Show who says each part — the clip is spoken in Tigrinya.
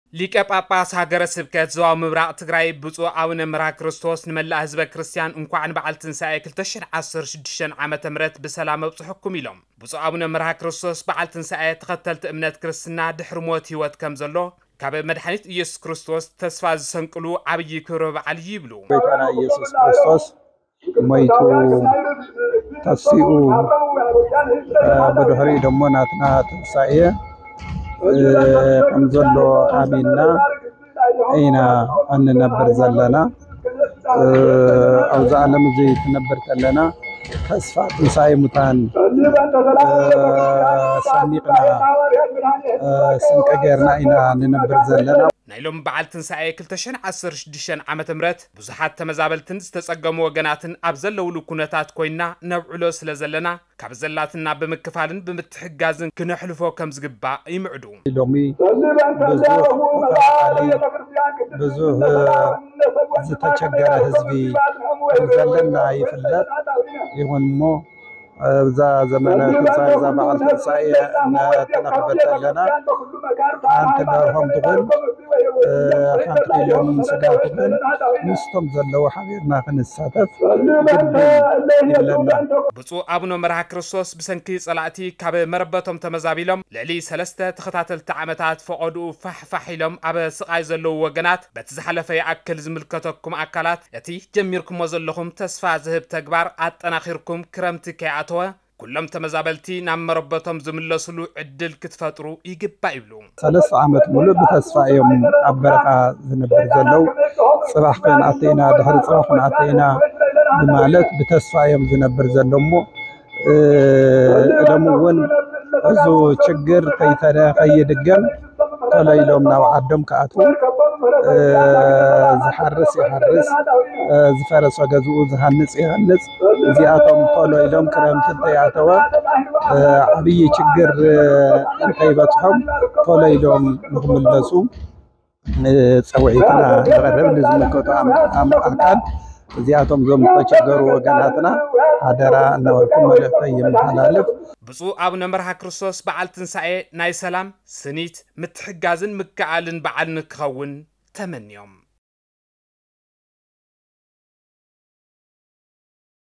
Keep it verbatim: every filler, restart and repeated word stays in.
Speaker 1: ሊቀ ጳጳስ ሀገረ ስብከት ዞባ ምብራቅ ትግራይ ብፁዕ አቡነ መርሃ ክርስቶስ ንመላእ ህዝበ ክርስቲያን እንኳን በዓል ትንሣኤ ሁለት ሺህ ዓሰርተ ሽዱሽተ ዓመተ ምህረት በሰላም ኣብጽሕኩም ኢሎም ብፁዕ አቡነ መርሃ ክርስቶስ በዓል ትንሣኤ ተኸተልቲ እምነት ክርስትና ድሕሪ ሞት ህይወት ከም ዘሎ ካብ መድኃኒት ኢየሱስ ክርስቶስ ተስፋ ዝሰንቅሉ ዓብይ ክብረ በዓል ይብሉ
Speaker 2: ጌታና ኢየሱስ ክርስቶስ ሞይቱ ተስኡ በድሕሪ ደሞ ናትና ትንሣኤ ከምዘሎ አሚና አይና አንነበር ዘለና አውዛ ዓለም እዚ ተነበር ተለና ተስፋ ትንሣኤ ሙታን ሰኒቅና ስንቀገርና አይና አንነበር ዘለና
Speaker 1: ናይሎም በዓል ትንሣኤ ሁለት ሺህ ዓሰርተ ሽዱሽተ ዓመተ ምህረት ብዙሓት ተመዛበልትን ዝተጸገሙ ወገናትን ኣብ ዘለውሉ ኩነታት ኮይና ነብዕሎ ስለ ዘለና ካብ ዘላትና ብምክፋልን ብምትሕጋዝን ክነሕልፎ ከም ዝግባእ ይምዕዱ
Speaker 2: ሎሚ ብዙ ዝተቸገረ ህዝቢ ዘለና ይፍለጥ ይሁንሞ እዛ ዘመነ ትንሣኤ እዛ በዓል ትንሣኤ እናተነኽበት ኣለና ሓንቲ ደርሆም ትኹን ሓንቲ ኢሎም ስጋ ትኹን ምስቶም ዘለዉ ሓቢርና ክንሳተፍ ይብለና
Speaker 1: ብፁዕ አቡነ መርሃ ክርስቶስ ብሰንኪ ጸላእቲ ካብ መረበቶም ተመዛቢሎም ልዕሊ ሰለስተ ተኸታተልቲ ዓመታት ፈቐድኡ ፋሕፋሕ ኢሎም ኣብ ስቓይ ዘለዉ ወገናት በቲ ዝሓለፈ ይኣክል ዝምልከተኩም ኣካላት እቲ ጀሚርኩሞ ዘለኹም ተስፋ ዝህብ ተግባር ኣጠናኺርኩም ክረምቲ ከይኣተወ ኩሎም ተመዛበልቲ ናብ መረበቶም ዝምለስሉ ዕድል ክትፈጥሩ ይግባእ ይብሉ
Speaker 2: ሰለስተ ዓመት ሙሉእ ብተስፋ እዮም ኣብ በረኻ ዝነብር ዘለው ጽባሕ ኮን ኣተይና ድሕሪ ጽባሕ ኮን ኣተይና ማለት ብተስፋ እዮም ዝነብር ዘለሞ ደሞ እውን እዚ ችግር ከይተደ ከይድገም ቶሎ ኢሎም ናብ ዓዶም ከኣትው ዝሓርስ ይሓርስ ዝፈረሰ ገዝኡ ዝሃንጽ ይሃንጽ እዚኣቶም ቶሎ ኢሎም ክረምቲ እንተይኣተወ ዓብይ ችግር እንተይበጽሖም ቶሎ ኢሎም ንኽምለሱ ፀውዒትና ንቐርብ ንዝምልከቱ ኣካል እዚኣቶም ዞም ተቸገሩ ወገናትና ኣደራ እናበልኩም መልእኽቲ ይመሓላለፍ
Speaker 1: ብፁዕ አቡነ መርሃ ክርስቶስ በዓል ትንሣኤ ናይ ሰላም ስኒት ምትሕጋዝን ምከኣልን በዓል ንክኸውን ተመንዮም